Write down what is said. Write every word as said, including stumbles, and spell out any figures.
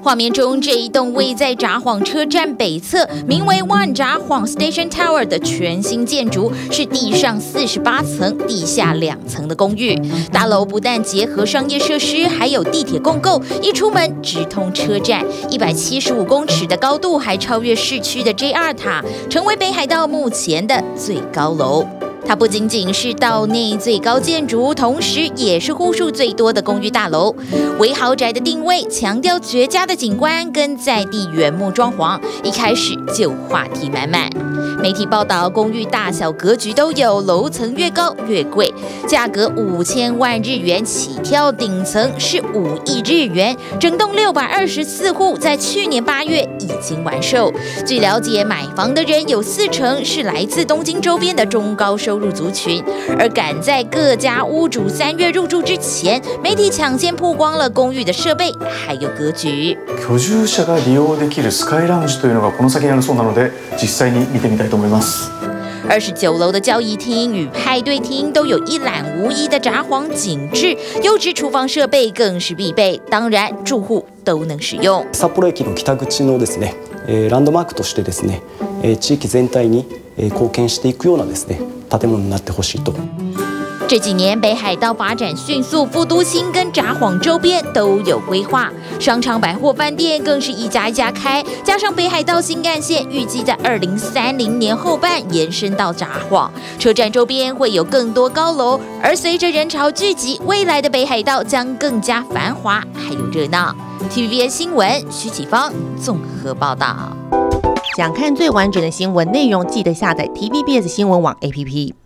画面中，这一栋位在札幌车站北侧，名为 One 札幌 Station Tower 的全新建筑，是地上四十八层、地下两层的公寓。大楼不但结合商业设施，还有地铁共构，一出门直通车站，一百七十五公尺的高度，还超越市区的 J R 塔，成为北海道目前的最高楼。它不仅仅是道内最高建筑，同时也是户数最多的公寓大楼。为豪宅的定位，强调绝佳的景观跟在地原木装潢，一开始就话题满满。媒体报道，公寓大小格局都有，楼层越高越贵，价格五千万日元起跳，顶层是五亿日元。整栋六百二十四户，在去年八月已经完售。据了解，买房的人有四成是来自东京周边的中高收入族群，而赶在各家屋主三月入住之前，媒体抢先曝光了公寓的设备还有格局。 居住者が利用できるスカイラウンジというのがこの先にあるそうなので、実際に見てみたいと思います。 二十九楼的交易厅与派对厅都有一览无遗的札幌景致，优质厨房设备更是必备，当然住户都能使用。 札幌駅の北口のですね、ランドマークとしてですね、地域全体に貢献していくようなですね建物になってほしいと。 这几年北海道发展迅速，副都心跟札幌周边都有规划，商场、百货、饭店更是一家一家开，加上北海道新干线预计在二零三零年后半延伸到札幌，车站周边会有更多高楼，而随着人潮聚集，未来的北海道将更加繁华还有热闹。T V B S 新闻徐启芳综合报道。 想看最完整的新闻内容，记得下载 T V B S 新闻网 A P P。